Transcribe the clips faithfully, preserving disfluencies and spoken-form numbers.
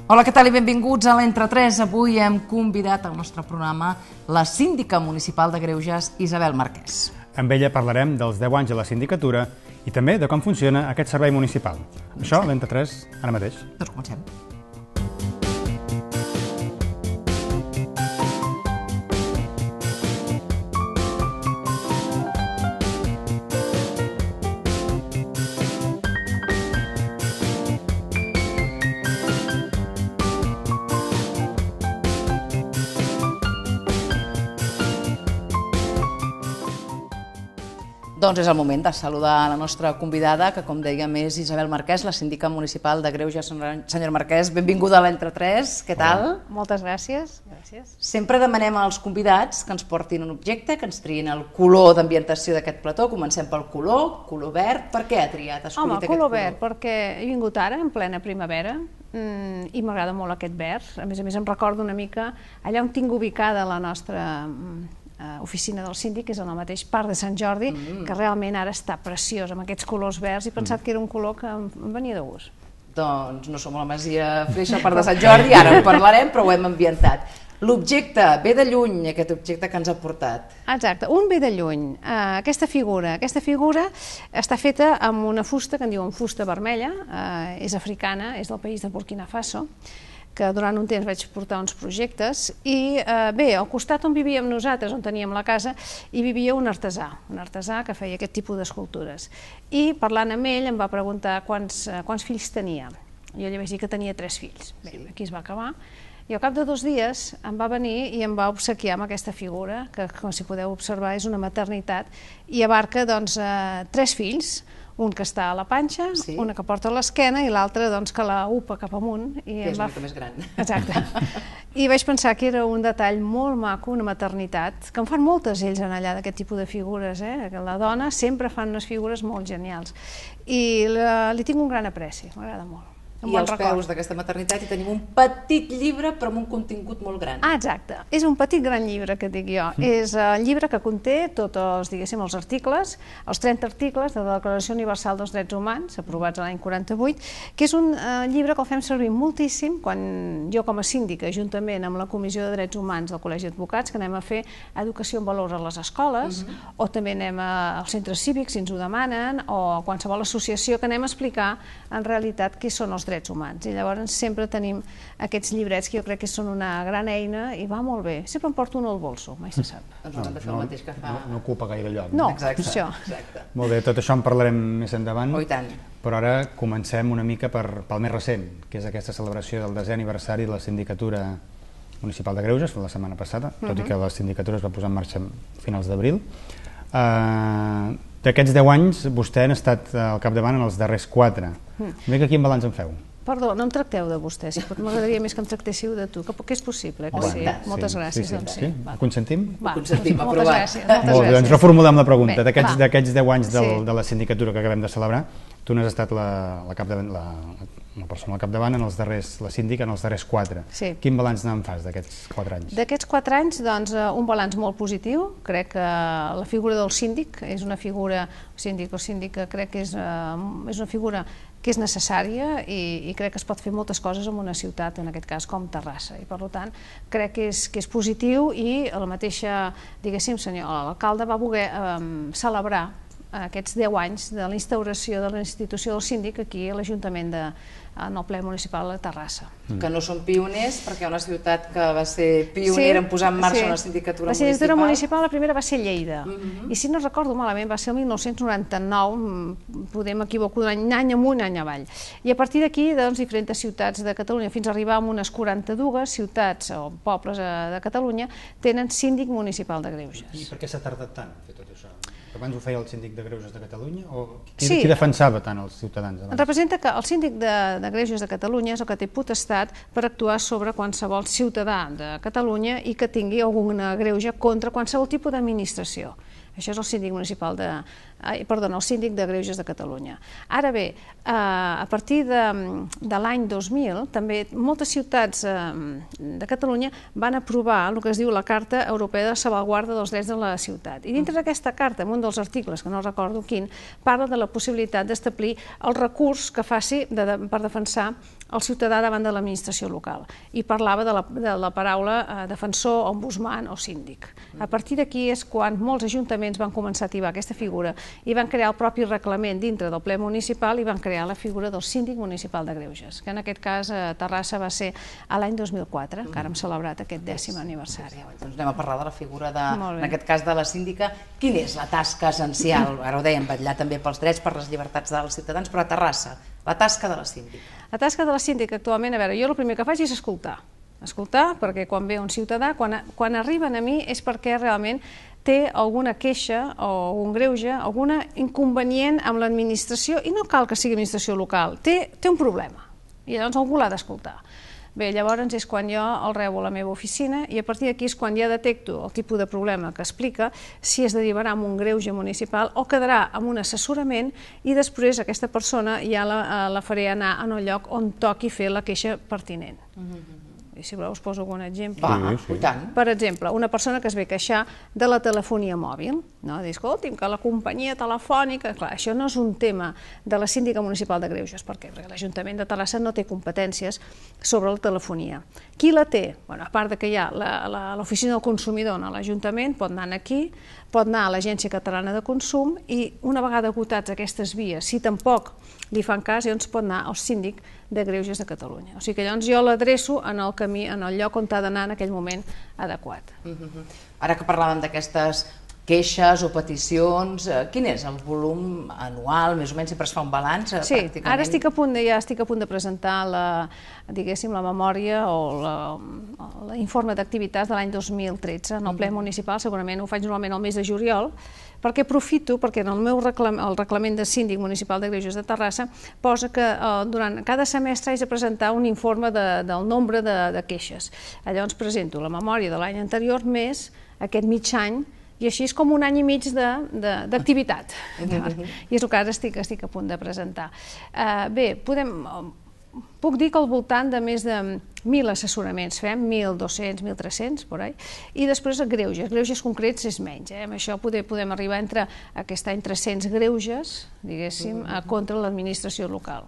Hola, què tal i benvinguts a l'Entre tres. Avui hem convidat al nostre programa la síndica municipal de Greuges, Isabel Marquès. Amb ella parlarem dels deu anys de la sindicatura i també de com funciona aquest servei municipal. Això, l'Entre tres, ara mateix. Doncs comencem. Doncs és el moment de saludar la nostra convidada, que com dèiem és Isabel Marquès, la síndica municipal de Greuges. Senyora Marquès, benvinguda a l'Entre tres, què tal? Moltes gràcies. gràcies. Sempre demanem als convidats que ens portin un objecte, que ens triïn el color d'ambientació d'aquest plató. Comencem pel color, color verd. Per què ha triat, ha escollit Home, aquest color color? verd, perquè he vingut ara, en plena primavera, i m'agrada molt aquest verd. A més a més em recordo una mica allà on tinc ubicada la nostra oficina del síndic, que és en el mateix Parc de Sant Jordi, que realment ara està preciós, amb aquests colors verds, i he pensat que era un color que em venia de gust. Doncs no som a la Masia Freixa, al Parc de Sant Jordi, ara en parlarem, però ho hem ambientat. L'objecte ve de lluny, aquest objecte que ens ha portat. Exacte, un ve de lluny. Aquesta figura, aquesta figura està feta amb una fusta que en diuen fusta vermella, és africana, és del país de Burkina Faso, que durant un temps vaig portar uns projectes, i bé, al costat on vivíem nosaltres, on teníem la casa, hi vivia un artesà, un artesà que feia aquest tipus d'escultures. I parlant amb ell em va preguntar quants fills tenia. Jo li vaig dir que tenia tres fills. Bé, aquí es va acabar. I al cap de dos dies em va venir i em va obsequiar amb aquesta figura, que com si podeu observar és una maternitat, i abarca doncs tres fills, un que està a la panxa, una que porta a l'esquena i l'altre que la upa cap amunt. Que és una mica més gran. Exacte. I vaig pensar que era un detall molt maco, una maternitat, que en fan moltes ells allà d'aquest tipus de figures, que la dona sempre fan unes figures molt genials. I li tinc un gran apreci, m'agrada molt. I als peus d'aquesta maternitat hi tenim un petit llibre però amb un contingut molt gran. Ah, exacte. És un petit gran llibre que dic jo. És el llibre que conté tots els, diguéssim, els articles, els trenta articles de la Declaració Universal dels Drets Humans, aprovats l'any quaranta-vuit, que és un llibre que el fem servir moltíssim quan jo com a síndica, juntament amb la Comissió de Drets Humans del Col·legi d'Advocats, que anem a fer educació en valors a les escoles, o també anem als centres cívics si ens ho demanen, o a qualsevol associació, que anem a explicar en realitat què són els drets humans. I llavors sempre tenim aquests llibrets que jo crec que són una gran eina i va molt bé. Sempre em porto un al bolso, mai se sap. Doncs haurem de fer el mateix que fa... No ocupa gaire lloc. No, això. Molt bé, tot això en parlarem més endavant. Oh, i tant. Però ara comencem una mica pel més recent, que és aquesta celebració del desè aniversari de la Sindicatura Municipal de Greuges, la setmana passada, tot i que la sindicatura es va posar en marxa a finals d'abril. D'aquests deu anys, vostè ha estat al capdavant en els darrers quatre. Una mica quin balanç en feu? Perdó, no em tracteu de vostè, si m'agradaria més que em tractéssiu de tu, que és possible, que sí. Moltes gràcies. Ho consentim? Ho consentim, aprovat. Moltes gràcies. Molt bé, doncs reformulem la pregunta. D'aquests deu anys de la sindicatura que acabem de celebrar, tu n'has estat la persona al capdavant en els darrers, la síndica en els darrers quatre. Quin balanç en fas d'aquests quatre anys? D'aquests quatre anys, doncs, un balanç molt positiu. Crec que la figura del síndic és una figura, síndic o síndica, crec que és una figura que és necessària i crec que es pot fer moltes coses en una ciutat, en aquest cas com Terrassa, i per tant crec que és positiu. I la mateixa, diguéssim, senyor l'alcalde va voler celebrar aquests deu anys de la instauració de la institució del síndic aquí a l'Ajuntament de en el ple municipal de Terrassa. Que no són pioners, perquè una ciutat que va ser pionera en posar en marxa una sindicatura municipal. La sindicatura municipal, la primera va ser Lleida, i si no recordo malament va ser el mil nou-cents noranta-nou, podem equivocar un any amunt, any avall. I a partir d'aquí, doncs, diferents ciutats de Catalunya, fins a arribar a unes quaranta-dues ciutats o pobles de Catalunya, tenen síndic municipal de Greuges. I per què s'ha tardat tant a fer tot això? Abans ho feia el síndic de Greuges de Catalunya o qui defensava tant els ciutadans? Representa que el síndic de Greuges de Catalunya és el que té potestat per actuar sobre qualsevol ciutadà de Catalunya i que tingui alguna greuge contra qualsevol tipus d'administració. Això és el síndic municipal de perdona, el síndic de Greuges de Catalunya. Ara bé, a partir de l'any dos mil, també moltes ciutats de Catalunya van aprovar el que es diu la Carta Europea de Salvaguarda dels Drets de la Ciutat. I dintre d'aquesta carta, en un dels articles, que no recordo quin, parla de la possibilitat d'establir el recurs que faci per defensar el ciutadà davant de l'administració local. I parlava de la paraula defensor, ombudsman o síndic. A partir d'aquí és quan molts ajuntaments van començar a activar aquesta figura i van crear el propi reglament dintre del ple municipal i van crear la figura del síndic municipal de Greuges, que en aquest cas a Terrassa va ser l'any dos mil quatre, que ara hem celebrat aquest dècim aniversari. Doncs anem a parlar de la figura, en aquest cas de la síndica. Quina és la tasca essencial? Ara ho dèiem, vetllar també pels drets, per les llibertats dels ciutadans, però a Terrassa, la tasca de la síndica. La tasca de la síndica actualment, a veure, jo el primer que faig és escoltar. Escoltar, perquè quan ve un ciutadà, quan arriben a mi és perquè realment té alguna queixa o un greuge, algun inconvenient amb l'administració, i no cal que sigui administració local, té un problema, i llavors algú l'ha d'escoltar. Bé, llavors és quan jo el rebo a la meva oficina i a partir d'aquí és quan ja detecto el tipus de problema que explica, si es derivarà amb un greuge municipal o quedarà amb un assessorament i després aquesta persona ja la faré anar en el lloc on toqui fer la queixa pertinent. I si voleu us poso algun exemple. Per exemple, una persona que es ve queixar de la telefonia mòbil, dir, escolti'm, que la companyia telefònica... Clar, això no és un tema de la síndica municipal de Greuges. Per què? Perquè l'Ajuntament de Terrassa no té competències sobre la telefonia. Qui la té? A part que hi ha l'oficina del consumidor a l'Ajuntament, pot anar aquí, pot anar a l'Agència Catalana de Consum i una vegada agotats aquestes vies, si tampoc li fan cas, llavors pot anar al síndic de Greuges de Catalunya. O sigui que llavors jo l'adreço en el camí, en el lloc on ha d'anar en aquell moment adequat. Ara que parlàvem d'aquestes queixes o peticions, quin és el volum anual, més o menys, sempre es fa un balanç? Sí, ara estic a punt de presentar la memòria o l'informe d'activitats de l'any dos mil tretze en el ple municipal, segurament ho faig normalment al mes de juliol, perquè aprofito, perquè en el meu reglament de síndic municipal de Greuges de Terrassa posa que durant cada semestre haig de presentar un informe del nombre de queixes. Llavors presento la memòria de l'any anterior més aquest mig any, i així és com un any i mig d'activitat. I és el que ara estic a punt de presentar. Bé, puc dir que al voltant de més de mil assessoraments fem, mil dos-cents, mil tres-cents, i després greuges. Greuges concrets és menys. Amb això podem arribar entre aquest any tres-cents greuges, diguéssim, contra l'administració local.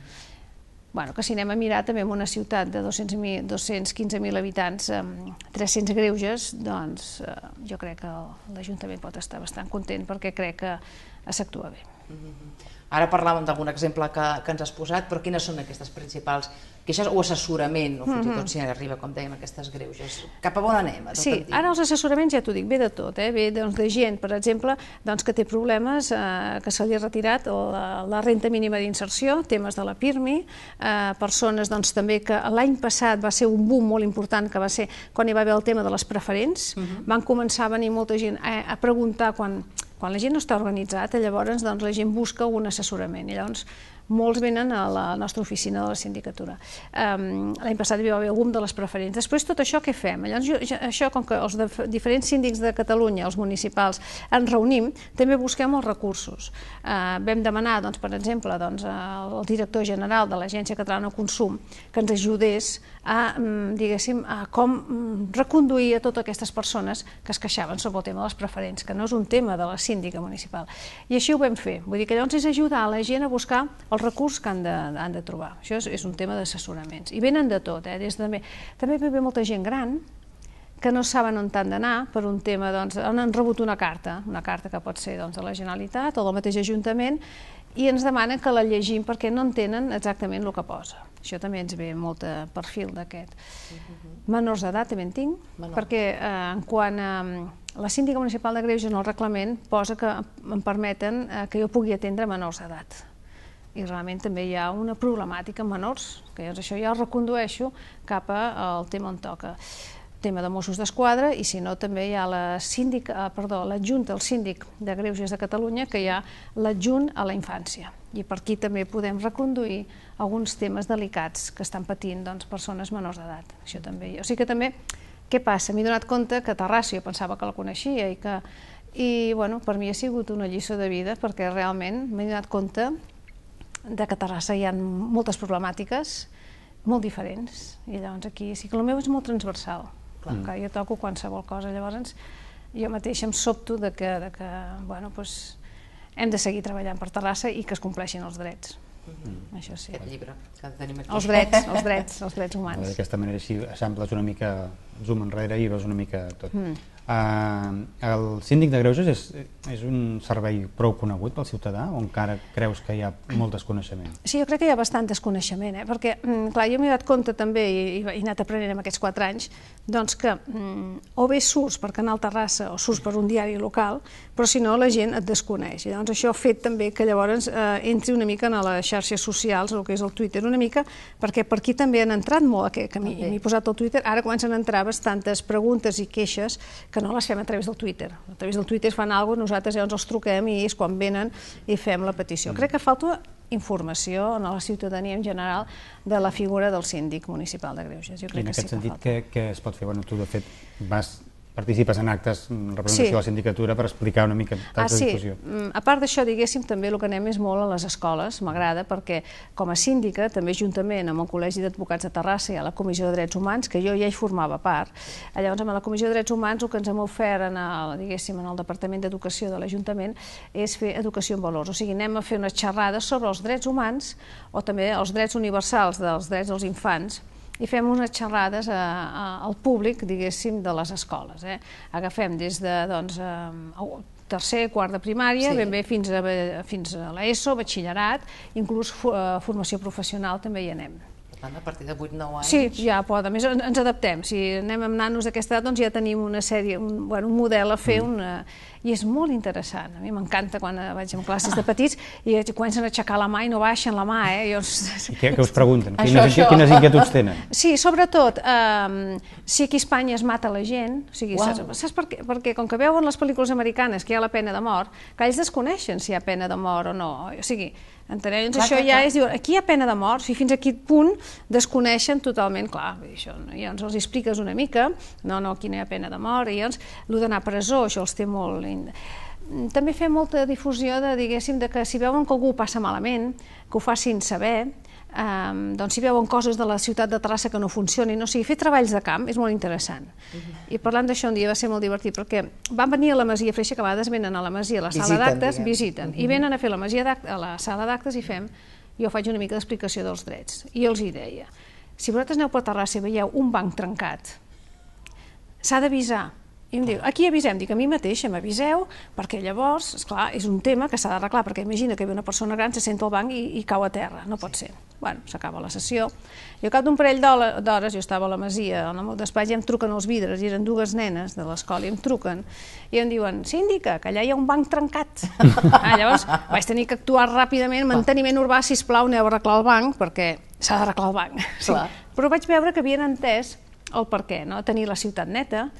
Que si anem a mirar també en una ciutat de dos-cents quinze mil habitants, tres-cents greuges, doncs jo crec que l'Ajuntament pot estar bastant content perquè crec que s'actua bé. Ara parlàvem d'algun exemple que ens has posat, però quines són aquestes principals queixes o assessorament, o fins i tot si arriba, com dèiem, aquestes greuges? Cap a on anem? Sí, ara els assessoraments, ja t'ho dic, ve de tot, ve de gent, per exemple, que té problemes, que se li ha retirat la renda mínima d'inserció, temes de la PIRMI, persones també que l'any passat va ser un boom molt important, que va ser quan hi va haver el tema de les preferents, van començar a venir molta gent a preguntar quan Quan la gent no està organitzada, llavors la gent busca un assessorament i llavors molts venen a la nostra oficina de la sindicatura. L'any passat hi va haver el boom de les preferents. Després tot això què fem? Això, com que els diferents síndics de Catalunya, els municipals, ens reunim, també busquem els recursos. Vam demanar, per exemple, al director general de l'Agència Catalana de Consum que ens ajudés a com reconduir a totes aquestes persones que es queixaven sobre el tema de les preferents, que no és un tema de la síndica municipal. I així ho vam fer. Vull dir que llavors és ajudar la gent a buscar els recursos que han de trobar. Això és un tema d'assessoraments. I venen de tot. També ve molta gent gran que no saben on han d'anar per un tema, on han rebut una carta, una carta que pot ser de la Generalitat o del mateix Ajuntament, i ens demanen que la llegim perquè no entenen exactament el que posa. Això també ens ve molt de perfil d'aquest. Menors d'edat també en tinc, perquè quan la síndica municipal de Greuges en el reglament posa que em permeten que jo pugui atendre menors d'edat. I realment també hi ha una problemàtica amb menors, que això ja ho recondueixo cap al tema on toca. Tema de Mossos d'Esquadra, i si no també hi ha l'adjunt al síndic de Greuges de Catalunya, que hi ha l'adjunt a la infància. I per aquí també podem reconduir alguns temes delicats que estan patint persones menors d'edat. O sigui que també, què passa? M'he donat compte que Terrassa, jo pensava que la coneixia, i bueno, per mi ha sigut una lliçó de vida perquè realment m'he donat compte de que a Terrassa hi ha moltes problemàtiques molt diferents i llavors aquí sí que el meu és molt transversal. Clar, jo toco qualsevol cosa, llavors jo mateixa em sobto de que hem de seguir treballant per Terrassa i que es compleixin els drets. Això sí. Aquest llibre que tenim aquí. Els drets, els drets, els drets humans. D'aquesta manera així eixamples una mica, zoom enrere i veus una mica tot. El síndic de Greuges és un servei prou conegut pel ciutadà o encara creus que hi ha molt desconeixement? Sí, jo crec que hi ha bastant desconeixement, perquè, clar, jo m'he donat compte també, i he anat aprenent en aquests quatre anys, doncs que o bé surts per Canal Terrassa o surts per un diari local, però si no la gent et desconeix. I llavors això ha fet també que llavors entri una mica en les xarxes socials, el que és el Twitter una mica, perquè per aquí també han entrat molt, que m'he posat al Twitter, ara comencen a entrar bastantes preguntes i queixes que no les fem a través del Twitter. A través del Twitter fan alguna cosa, nosaltres llavors els truquem i és quan venen i fem la petició. Crec que falta informació a la ciutadania en general de la figura del síndic municipal de Greuges. I en aquest sentit, què es pot fer? Tu, de fet, vas... participes en actes en representació de la sindicatura per explicar una mica tanta difusió. A part d'això, diguéssim, també el que anem és molt a les escoles, m'agrada, perquè com a síndica, també juntament amb el Col·legi d'Advocats de Terrassa i a la Comissió de Drets Humans, que jo ja hi formava part, llavors amb la Comissió de Drets Humans el que ens hem ofert, diguéssim, en el Departament d'Educació de l'Ajuntament és fer educació en valors, o sigui, anem a fer unes xerrades sobre els drets humans o també els drets universals dels drets dels infants i fem unes xerrades al públic, diguéssim, de les escoles. Agafem des de tercer, quart de primària, ben bé fins a l'ESO, batxillerat, inclús formació professional també hi anem. Per tant, a partir de vuit nou anys... Sí, ja pot. A més, ens adaptem. Si anem amb nanos d'aquesta edat, doncs ja tenim una sèrie, un model a fer, i és molt interessant. A mi m'encanta quan vaig en classes de petits i comencen a aixecar la mà i no baixen la mà. I què us pregunten? Quines inquietuds tenen? Sí, sobretot, si aquí a Espanya es mata la gent, saps per què? Perquè com que veuen les pel·lícules americanes que hi ha la pena de mort, que ells desconeixen si hi ha pena de mort o no. O sigui, entenem, això ja és, diuen, aquí hi ha pena de mort, i fins a quin punt desconeixen totalment, clar, llavors els expliques una mica, no, no, aquí no hi ha pena de mort, i llavors, el d'anar a presó, això els té molt... També fem molta difusió de, diguéssim, que si veuen que algú passa malament, que ho facin saber, doncs si veuen coses de la ciutat de Terrassa que no funcionin, o sigui, fer treballs de camp és molt interessant. I parlant d'això un dia va ser molt divertit, perquè van venir a la Masia Freixa, que a vegades venen a la Masia, a la sala d'actes, visiten, i venen a fer la Masia a la sala d'actes i fem, jo faig una mica d'explicació dels drets, i els hi deia, si vosaltres aneu per Terrassa i veieu un banc trencat, s'ha d'avisar. I em diu, aquí avisem, dic, a mi mateixa m'aviseu, perquè llavors, esclar, és un tema que s'ha d'arreglar, perquè imagina que ve una persona gran, se senta al banc i cau a terra, no pot ser. Bueno, s'acaba la sessió. I al cap d'un parell d'hores, jo estava a la Masia, en el meu despatx, i em truquen els vidres, i eren dues nenes de l'escola, i em truquen, i em diuen, síndica, que allà hi ha un banc trencat. Llavors vaig tenir que actuar ràpidament, manteniment urbà, sisplau, aneu a arreglar el banc, perquè s'ha d'arreglar el banc. Però vaig veure que havien entès el per què, tenir la ciutat neta,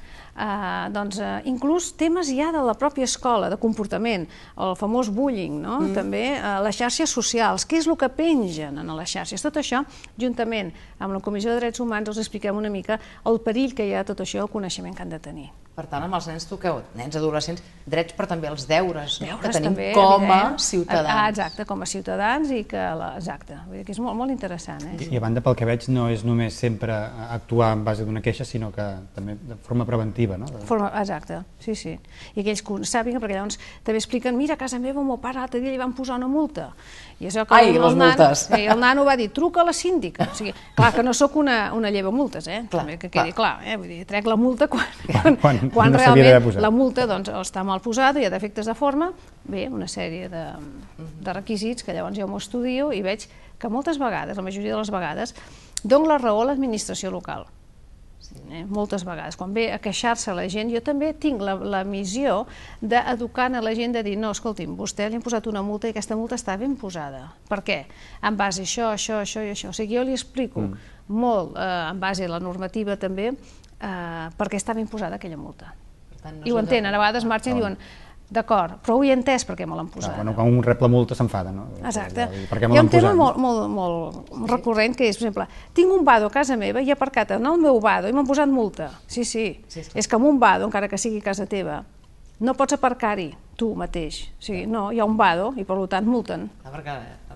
inclús temes ja de la pròpia escola, de comportament, el famós bullying, també les xarxes socials, què és el que pengen en les xarxes, tot això, juntament amb la Comissió de Drets Humans, els expliquem una mica el perill que hi ha tot això, el coneixement que han de tenir. Per tant, amb els nens toqueu, nens, adolescents, drets, però també els deures que tenim com a ciutadans. Exacte, com a ciutadans i que... Exacte, vull dir que és molt interessant. I a banda, pel que veig, no és només sempre actuar en base d'una queixa, sinó que també de forma preventiva, no? Exacte, sí, sí. I aquells que ho sàpiguen, perquè llavors també expliquen, mira, a casa meva el meu pare l'altre dia li van posar una multa. Ai, les multes! I el nano va dir, truca a la síndica. O sigui, clar que no sóc una llevamultes, eh? Que quedi clar, eh? Vull dir, trec la multa quan quan realment la multa està mal posada, hi ha defectes de forma, bé, una sèrie de requisits que llavors jo m'ho estudio i veig que moltes vegades, la majoria de les vegades, dono la raó a l'administració local. Moltes vegades. Quan ve a queixar-se la gent, jo també tinc la missió d'educar a la gent de dir, no, escolti'm, vostè li han posat una multa i aquesta multa està ben posada. Per què? En base a això, això, això i això. O sigui, jo li explico molt, en base a la normativa també, perquè està ben posada aquella multa. I ho entenen, a vegades marxen i diuen, d'acord, però ho he entès perquè me l'han posat. Quan un rep la multa s'enfada, no? Exacte. Hi ha un tema molt recurrent que és, per exemple, tinc un vado a casa meva i he aparcat en el meu vado i m'han posat multa. Sí, sí, és que amb un vado, encara que sigui casa teva, no pots aparcar-hi tu mateix, o sigui, no, hi ha un vado i per tant multen. Perquè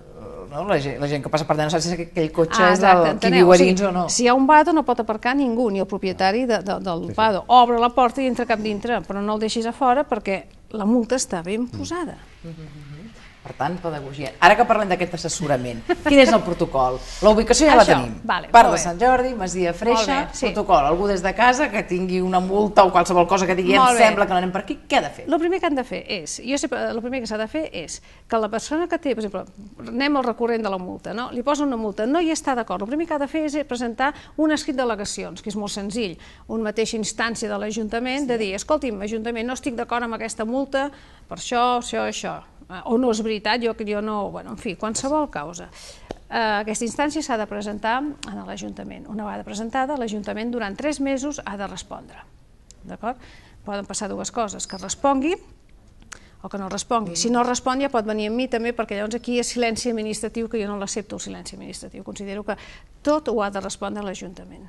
la gent que passa per allà no sap si aquell cotxe és del qui viu a dins o no. Si hi ha un vado no pot aparcar ningú, ni el propietari del vado. Obre la porta i entra cap dintre, però no el deixis a fora perquè la multa està ben posada. Per tant, pedagogia. Ara que parlem d'aquest assessorament, quin és el protocol? La ubicació ja la tenim. Part de Sant Jordi, Masia Freixa, protocol. Algú des de casa que tingui una multa o qualsevol cosa que digui em sembla que no anem per aquí, què ha de fer? El primer que han de fer és, jo sé, el primer que s'ha de fer és que la persona que té, per exemple, anem al recurrent de la multa, li posa una multa, no hi està d'acord, el primer que ha de fer és presentar un escrit d'al·legacions, que és molt senzill, una mateixa instància de l'Ajuntament de dir, escolti'm, Ajuntament, no estic d'acord amb aquesta multa per això, això, això. O no és veritat, jo no... En fi, qualsevol causa. Aquesta instància s'ha de presentar a l'Ajuntament. Una vegada presentada, l'Ajuntament durant tres mesos ha de respondre. D'acord? Poden passar dues coses, que respongui o que no respongui. Si no respon ja pot venir amb mi també, perquè llavors aquí és silenci administratiu, que jo no l'accepto, el silenci administratiu. Considero que tot ho ha de respondre l'Ajuntament.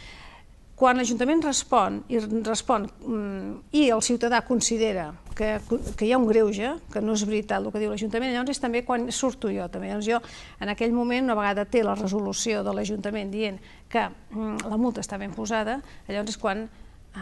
Quan l'Ajuntament respon i respon i el ciutadà considera que hi ha un greuge, que no és veritat el que diu l'Ajuntament, llavors és també quan surto jo també. Llavors jo, en aquell moment, una vegada té la resolució de l'Ajuntament dient que la multa està ben posada, llavors és quan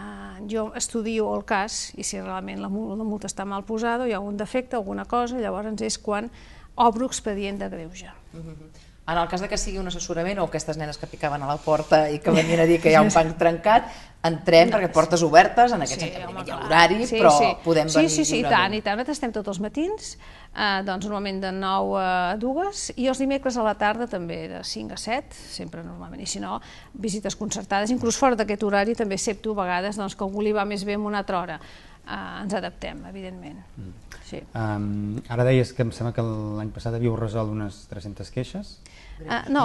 jo estudio el cas i si realment la multa està mal posada o hi ha algun defecte, alguna cosa, llavors és quan obro expedient de greuge. En el cas que sigui un assessorament o aquestes nenes que picaven a la porta i que venien a dir que hi ha un banc trencat, entrem perquè portes obertes, en aquest sentit hi ha horari, però podem venir lliurement. Sí, sí, i tant, i tant. Nosaltres estem tots els matins, doncs normalment de nou a dues, i els dimecres a la tarda també de cinc a set, sempre normalment, i si no, visites concertades, inclús fora d'aquest horari també accepto a vegades que algú li va més bé en una altra hora. Ens adaptem, evidentment. Ara deies que em sembla que l'any passat havíeu resolt unes tres-centes queixes. No,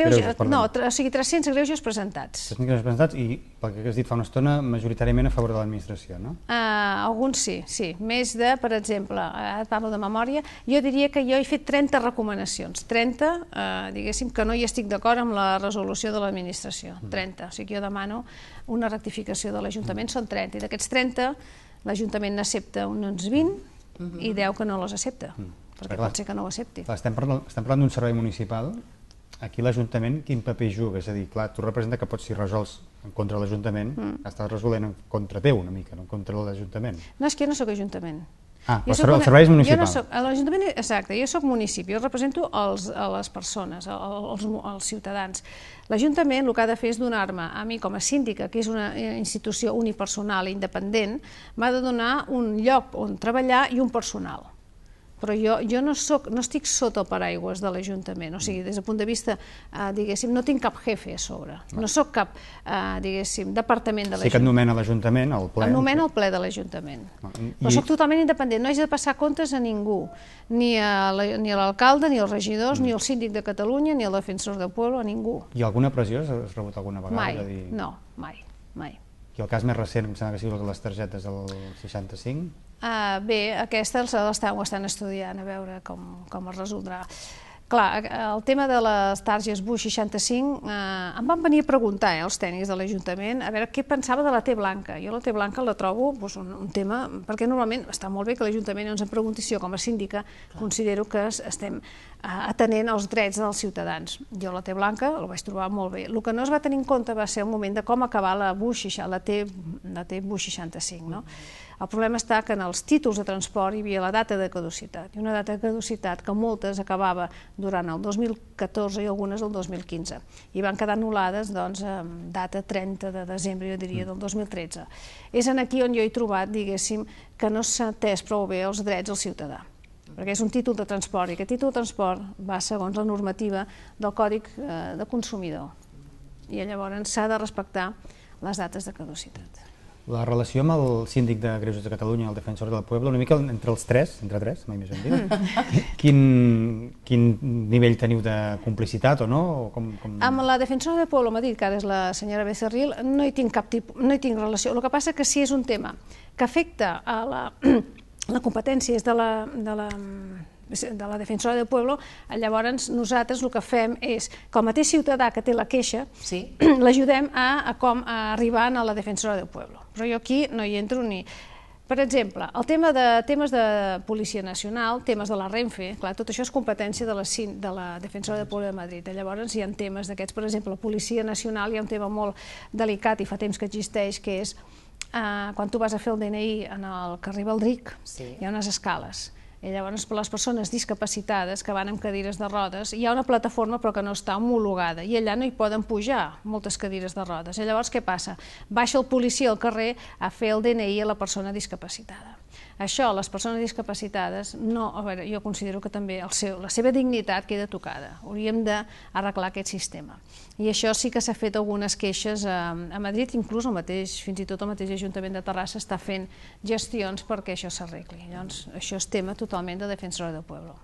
o sigui, tres-cents greuges presentats. tres-cents greuges presentats i, pel que has dit fa una estona, majoritàriament a favor de l'administració, no? Alguns sí, sí. Més de, per exemple, ara et parlo de memòria, jo diria que jo he fet trenta recomanacions. trenta, diguéssim, que no hi estic d'acord amb la resolució de l'administració. trenta, o sigui, jo demano una rectificació de l'Ajuntament, són trenta, i d'aquests trenta l'Ajuntament n'accepta uns vint i deu que no les accepta, perquè pot ser que no ho accepti. Estem parlant d'un servei municipal, aquí l'Ajuntament quin paper juga? És a dir, clar, tu representa que pots ser resolts en contra de l'Ajuntament, estàs resolent en contra teu una mica, no en contra de l'Ajuntament. No, és que jo no soc Ajuntament. Ah, el servei és municipal. L'Ajuntament, exacte, jo soc municipi, jo represento les persones, els ciutadans. L'Ajuntament el que ha de fer és donar-me, a mi com a síndica, que és una institució unipersonal i independent, m'ha de donar un lloc on treballar i un personal. Però jo no estic sota el paraigües de l'Ajuntament, o sigui, des del punt de vista, diguéssim, no tinc cap jefe a sobre, no soc cap, diguéssim, departament de l'Ajuntament. Sí que et nomena l'Ajuntament, el ple. Em nomena el ple de l'Ajuntament, però soc totalment independent, no he de passar comptes a ningú, ni a l'alcalde, ni als regidors, ni al síndic de Catalunya, ni al defensor del poble, a ningú. I alguna pressió has rebut alguna vegada? Mai, no, mai, mai. I el cas més recent, em sembla que ha sigut les targetes del seixanta-cinc? Bé, aquestes ho estan estudiant, a veure com es resoldrà. Clar, el tema de les targes Bush seixanta-cinc, em van venir a preguntar els tècnics de l'Ajuntament a veure què pensava de la T blanca. Jo la T blanca la trobo un tema, perquè normalment està molt bé que l'Ajuntament ens en pregunti si jo com a síndica considero que estem atenent als drets dels ciutadans. Jo la T blanca la vaig trobar molt bé. El que no es va tenir en compte va ser el moment de com acabar la T Bush seixanta-cinc. El problema està que en els títols de transport hi havia la data de caducitat, i una data de caducitat que moltes acabava durant el dos mil catorze i algunes el dos mil quinze, i van quedar anul·lades amb data trenta de desembre, jo diria, del dos mil tretze. És aquí on jo he trobat, diguéssim, que no s'ha atès prou bé els drets del ciutadà, perquè és un títol de transport, i aquest títol de transport va segons la normativa del Còdic de Consumidor, i llavors s'ha de respectar les dates de caducitat. La relació amb el síndic de Greuges de Catalunya, el defensor del poble, una mica entre els tres, entre tres, mai més ben dit, quin nivell teniu de complicitat o no? Amb la defensora del poble, m'ha dit que ara és la senyora Becerril, no hi tinc cap tipus, no hi tinc relació. El que passa que si és un tema que afecta a la competència és de la de la defensora del poble, llavors nosaltres el que fem és que el mateix ciutadà que té la queixa l'ajudem a com arribar a la defensora del poble. Però jo aquí no hi entro ni... Per exemple, el tema de temes de Policia Nacional, temes de la Renfe, clar, tot això és competència de la, de la Defensora del Pueblo de Madrid. Llavors hi ha temes d'aquests, per exemple, la Policia Nacional hi ha un tema molt delicat i fa temps que existeix, que és eh, quan tu vas a fer el D N I en el carrer Baldric, sí. Hi ha unes escales. I llavors, per les persones discapacitades que van amb cadires de rodes, hi ha una plataforma però que no està homologada i allà no hi poden pujar moltes cadires de rodes. I llavors què passa? Baixa el policia al carrer a fer el D N I a la persona discapacitada. Això, les persones discapacitades, no, a veure, jo considero que també el seu, la seva dignitat queda tocada. Hauríem d'arreglar aquest sistema. I això sí que s'ha fet algunes queixes a, a Madrid, inclús el mateix, fins i tot el mateix Ajuntament de Terrassa està fent gestions perquè això s'arregli. Llavors, això és tema totalment de Defensora del Pueblo.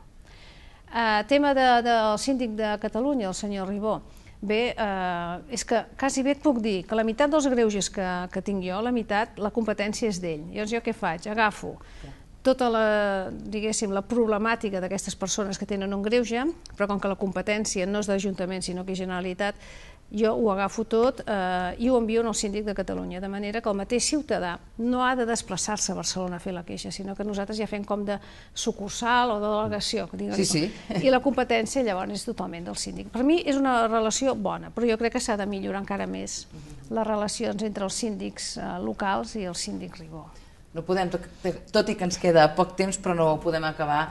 Uh, tema de, del síndic de Catalunya, el senyor Ribó. Bé, eh, és que quasi bé et puc dir que la meitat dels greuges que, que tinc jo, la meitat, la competència és d'ell. Llavors jo què faig? Agafo tota la, diguéssim, la problemàtica d'aquestes persones que tenen un greuge, però com que la competència no és d'Ajuntament sinó que és Generalitat, jo ho agafo tot eh, i ho envio al síndic de Catalunya, de manera que el mateix ciutadà no ha de desplaçar-se a Barcelona a fer la queixa, sinó que nosaltres ja fem com de sucursal o de delegació. Sí, sí. I la competència llavors és totalment del síndic. Per mi és una relació bona, però jo crec que s'ha de millorar encara més les relacions entre els síndics eh, locals i el síndic Ribó. No podem, tot, tot i que ens queda poc temps, però no podem acabar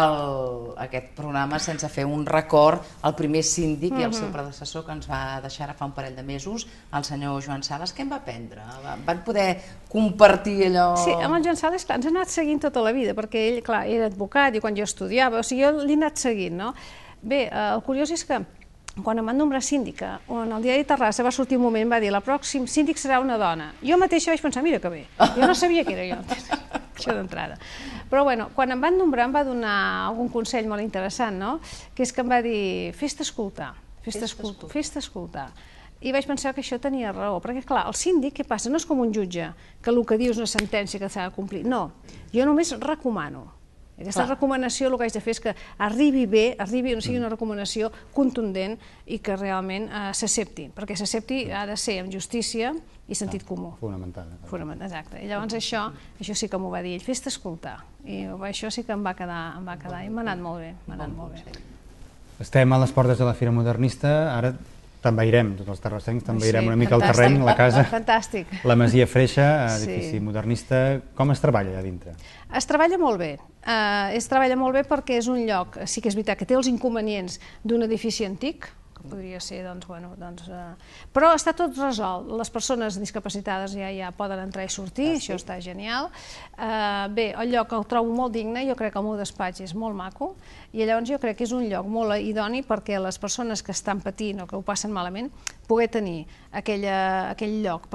el, aquest programa sense fer un record al primer síndic uh-huh. i al seu predecessor que ens va deixar ara fa un parell de mesos, el senyor Joan Sales. Què en va aprendre? Van poder compartir allò... Sí, amb el Joan Sales, clar, ens ha anat seguint tota la vida, perquè ell, clar, era advocat i quan jo estudiava, o sigui, jo l'he anat seguint, no? Bé, el curiós és que quan em van nombrar síndica, en el diari Terrassa va sortir un moment, va dir, la pròxim síndic serà una dona. Jo mateixa vaig pensar, mira que bé, jo no sabia que era jo, això d'entrada. Però bueno, quan em van nombrar em va donar algun consell molt interessant, no? Que és que em va dir, fes-te escoltar, fes-te escoltar, fes-te escoltar. I vaig pensar que això tenia raó, perquè clar, el síndic, què passa? No és com un jutge, que el que diu és una sentència que s'ha de complir, no, jo només recomano. Aquesta recomanació el que haig de fer és que arribi bé, arribi, no sigui una recomanació contundent i que realment s'accepti, perquè s'accepti ha de ser amb justícia i sentit comú. Fonamental. Exacte. I llavors això, això sí que m'ho va dir ell, fes-te escoltar. I això sí que em va quedar, em va quedar, i m'ha anat molt bé, m'ha anat molt bé. Estem a les portes de la Fira Modernista, ara t'envairem, tots els terrassencs, t'envairem una mica el terreny, la casa. Fantàstic. La Masia Freixa, edifici modernista. Com es treballa allà dintre? Es treballa molt bé. Es treballa molt bé perquè és un lloc, sí que és veritat, que té els inconvenients d'un edifici antic, que podria ser, doncs, bueno, doncs... Però està tot resolt. Les persones discapacitades ja ja poden entrar i sortir, això està genial. Bé, el lloc el trobo molt digne, jo crec que el meu despatx és molt maco, i llavors jo crec que és un lloc molt idoni perquè les persones que estan patint o que ho passen malament poder tenir aquell lloc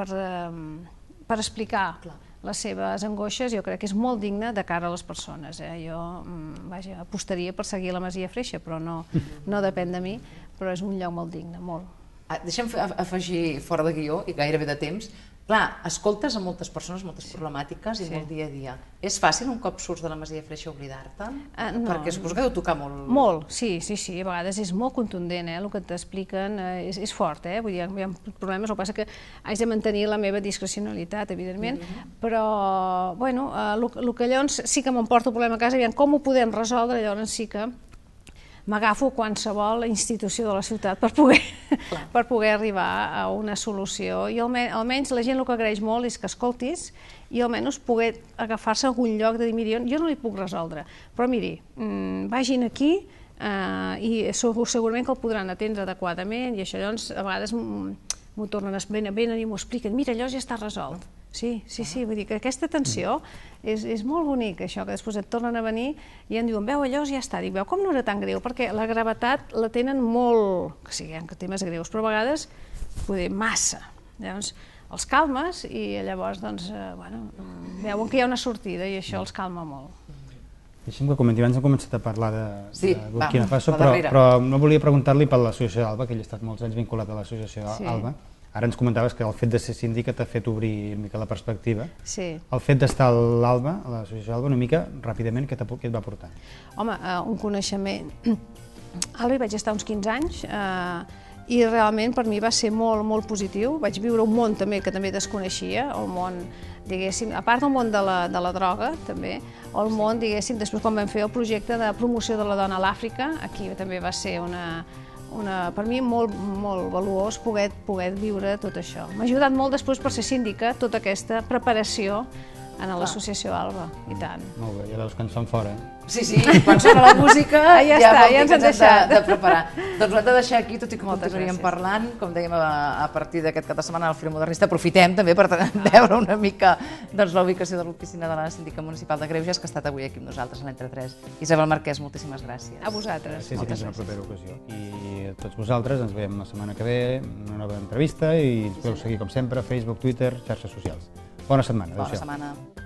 per explicar les seves angoixes, jo crec que és molt digne de cara a les persones. Jo apostaria per seguir la Masia Freixa, però no depèn de mi, però és un lloc molt digne, molt. Deixa'm afegir fora de guió, i gairebé de temps, clar, escoltes a moltes persones, moltes problemàtiques i molt dia a dia. És fàcil un cop surts de la Masia Freixa oblidar-te? Perquè suposo que deu tocar molt... Molt, sí, sí, sí, a vegades és molt contundent, el que t'expliquen és fort, vull dir, hi ha problemes, el que passa que haig de mantenir la meva discrecionalitat, evidentment, però, bueno, el que llavors sí que m'emporta el problema a casa, com ho podem resoldre, llavors sí que m'agafo qualsevol institució de la ciutat per poder, per poder arribar a una solució. I almenys la gent el que agraeix molt és que escoltis i almenys poder agafar-se a algun lloc de dir, miri, jo no li puc resoldre, però miri, vagin aquí i segurament que el podran atendre adequadament i això llavors a vegades m'ho tornen a explicar, venen i m'ho expliquen, mira, allò ja està resolt. Sí, sí, sí, vull dir que aquesta atenció és molt bonic, això, que després et tornen a venir i em diuen, veu, allò ja està. Dic, veu, com no era tan greu? Perquè la gravetat la tenen molt, que siguem temes greus, però a vegades, poder, massa. Llavors, els calmes i llavors, doncs, bueno, veuen que hi ha una sortida i això els calma molt. Deixa'm que comenti, abans hem començat a parlar de Burkina Faso, però no volia preguntar-li per l'associació d'Alba, que ell ha estat molts anys vinculat a l'associació d'Alba. Ara ens comentaves que el fet de ser síndica t'ha fet obrir una mica la perspectiva. Sí. El fet d'estar a l'Alba, a l'associació d'Alba, una mica ràpidament, què et va portar? Home, un coneixement... A l'Alba hi vaig estar uns quinze anys i realment per mi va ser molt, molt positiu. Vaig viure un món també que també desconeixia, el món, diguéssim, a part del món de la, de la droga, també, el món, diguéssim, després quan vam fer el projecte de promoció de la dona a l'Àfrica, aquí també va ser una, una, per mi molt, molt valuós poder, poder viure tot això. M'ha ajudat molt després per ser síndica tota aquesta preparació en l'associació Alba, i tant. Molt bé, ja veus que ens fan fora. Sí, sí, quan sona la música ah, ja, ja, ja ens han deixat. De, de preparar. Doncs ho hem de deixar aquí, tot i que continuaríem parlant, com dèiem a, a partir d'aquest cap de setmana al Fira Modernista, aprofitem també per ah. veure una mica doncs, la ubicació de l'oficina de la Síndica Municipal de Greuges, que ha estat avui aquí amb nosaltres a l'Entre tres. Isabel Marquès, moltíssimes gràcies. A vosaltres. Gràcies, i fins una propera ocasió. I a tots vosaltres ens veiem la setmana que ve, una nova entrevista, i ens podeu seguir com sempre a Facebook, Twitter, xarxes socials. Bona setmana. Bona setmana.